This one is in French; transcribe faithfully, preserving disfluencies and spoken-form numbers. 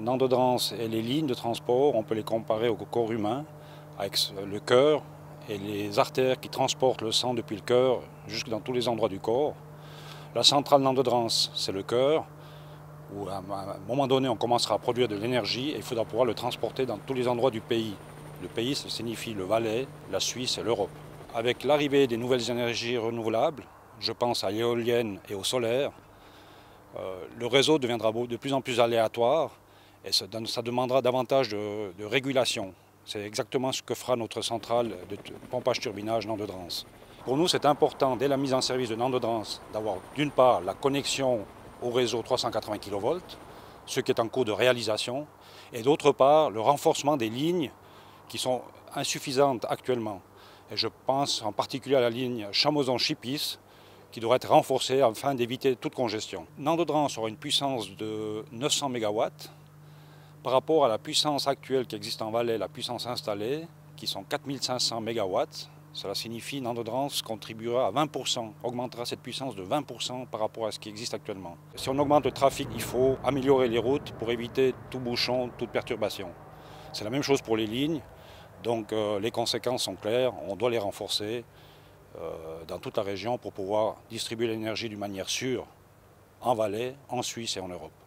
Nantes-Drance et les lignes de transport, on peut les comparer au corps humain, avec le cœur et les artères qui transportent le sang depuis le cœur jusque dans tous les endroits du corps. La centrale Nantes-Drance, c'est le cœur, où à un moment donné on commencera à produire de l'énergie et il faudra pouvoir le transporter dans tous les endroits du pays. Le pays, ça signifie le Valais, la Suisse et l'Europe. Avec l'arrivée des nouvelles énergies renouvelables, je pense à l'éolienne et au solaire, euh, le réseau deviendra de plus en plus aléatoire et ça, ça demandera davantage de, de régulation. C'est exactement ce que fera notre centrale de pompage-turbinage Nantes-Drance. Pour nous, c'est important, dès la mise en service de Nantes-Drance, d'avoir d'une part la connexion au réseau trois cent quatre-vingts kilovolts, ce qui est en cours de réalisation, et d'autre part le renforcement des lignes qui sont insuffisantes actuellement. Et je pense en particulier à la ligne Chamoson-Chipis, qui devrait être renforcée afin d'éviter toute congestion. Nantes-Drance aura une puissance de neuf cents mégawatts par rapport à la puissance actuelle qui existe en Valais, la puissance installée, qui sont quatre mille cinq cents mégawatts. Cela signifie que Nantes-Drance contribuera à vingt pour cent, augmentera cette puissance de vingt pour cent par rapport à ce qui existe actuellement. Si on augmente le trafic, il faut améliorer les routes pour éviter tout bouchon, toute perturbation. C'est la même chose pour les lignes. Donc euh, les conséquences sont claires, on doit les renforcer euh, dans toute la région pour pouvoir distribuer l'énergie d'une manière sûre en Valais, en Suisse et en Europe.